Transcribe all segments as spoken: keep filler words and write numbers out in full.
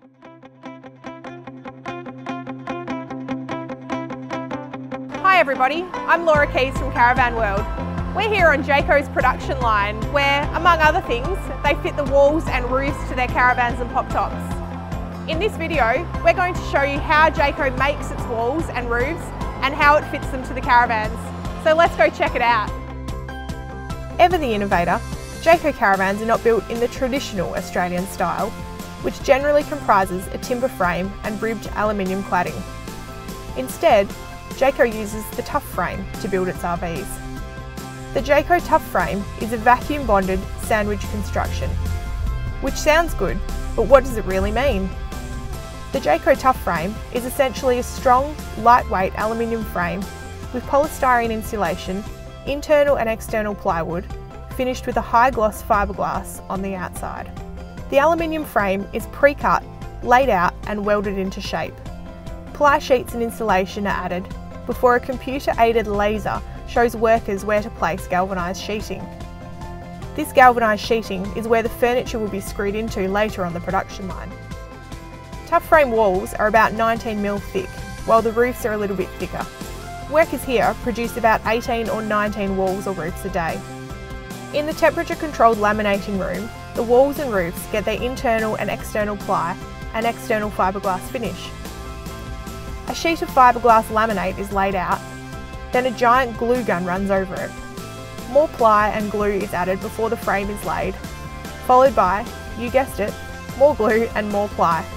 Hi everybody, I'm Laura Keys from Caravan World. We're here on Jayco's production line where, among other things, they fit the walls and roofs to their caravans and pop tops. In this video, we're going to show you how Jayco makes its walls and roofs and how it fits them to the caravans. So let's go check it out. Ever the innovator, Jayco caravans are not built in the traditional Australian style, which generally comprises a timber frame and ribbed aluminium cladding. Instead, Jayco uses the tough frame to build its R Vs. The Jayco tough frame is a vacuum bonded sandwich construction, which sounds good, but what does it really mean? The Jayco tough frame is essentially a strong, lightweight aluminium frame with polystyrene insulation, internal and external plywood, finished with a high gloss fiberglass on the outside. The aluminium frame is pre-cut, laid out and welded into shape. Ply sheets and insulation are added before a computer-aided laser shows workers where to place galvanised sheeting. This galvanised sheeting is where the furniture will be screwed into later on the production line. Tough frame walls are about nineteen mil thick, while the roofs are a little bit thicker. Workers here produce about eighteen or nineteen walls or roofs a day. In the temperature-controlled laminating room, the walls and roofs get their internal and external ply and external fiberglass finish. A sheet of fiberglass laminate is laid out, then a giant glue gun runs over it. More ply and glue is added before the frame is laid, followed by, you guessed it, more glue and more ply.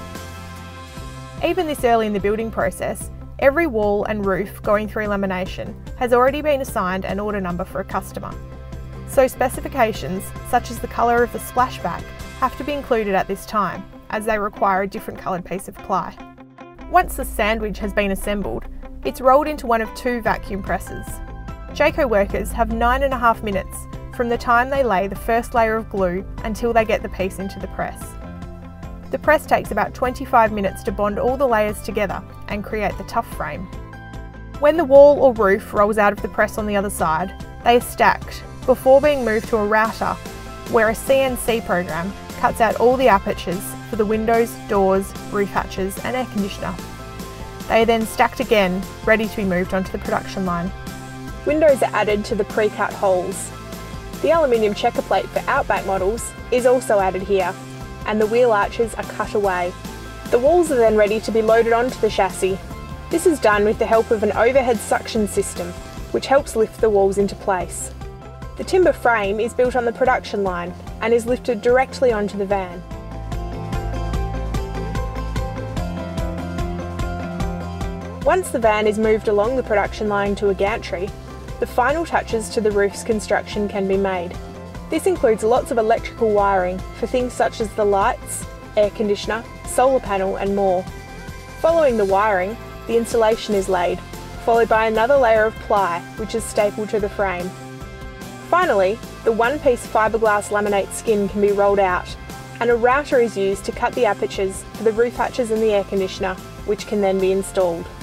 Even this early in the building process, every wall and roof going through lamination has already been assigned an order number for a customer. So specifications, such as the colour of the splashback, have to be included at this time, as they require a different coloured piece of ply. Once the sandwich has been assembled, it's rolled into one of two vacuum presses. Jayco workers have nine and a half minutes from the time they lay the first layer of glue until they get the piece into the press. The press takes about twenty-five minutes to bond all the layers together and create the tough frame. When the wall or roof rolls out of the press on the other side, they are stacked before being moved to a router where a C N C program cuts out all the apertures for the windows, doors, roof hatches and air conditioner. They are then stacked again, ready to be moved onto the production line. Windows are added to the pre-cut holes. The aluminium checker plate for Outback models is also added here, and the wheel arches are cut away. The walls are then ready to be loaded onto the chassis. This is done with the help of an overhead suction system, which helps lift the walls into place. The timber frame is built on the production line and is lifted directly onto the van. Once the van is moved along the production line to a gantry, the final touches to the roof's construction can be made. This includes lots of electrical wiring for things such as the lights, air conditioner, solar panel and more. Following the wiring, the insulation is laid, followed by another layer of ply which is stapled to the frame. Finally, the one-piece fiberglass laminate skin can be rolled out, and a router is used to cut the apertures for the roof hatches and the air conditioner, which can then be installed.